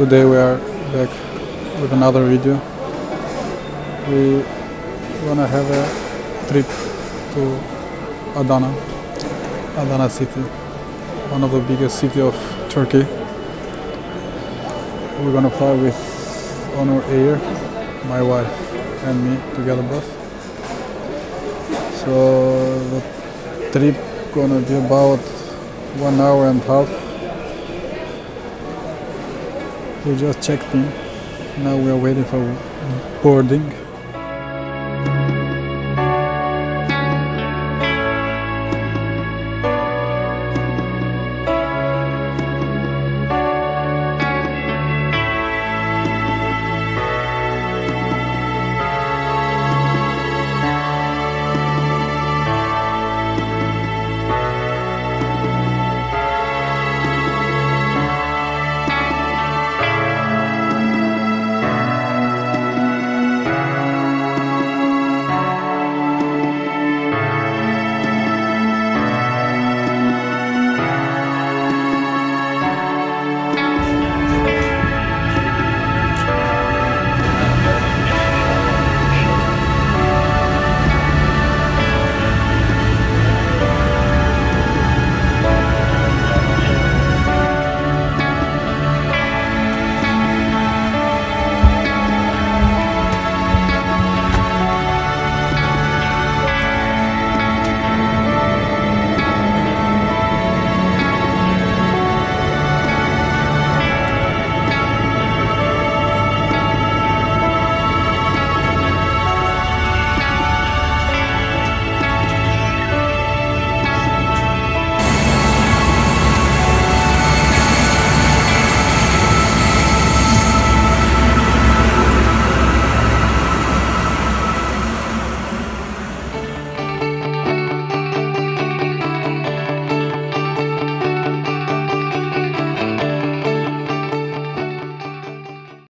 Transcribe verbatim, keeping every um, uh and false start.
Today we are back with another video. We wanna have a trip to Adana, Adana city, one of the biggest city of Turkey. We're gonna fly with Honor Air, my wife and me together both. So the trip gonna be about one hour and a half. We just checked in. Now we are waiting for boarding.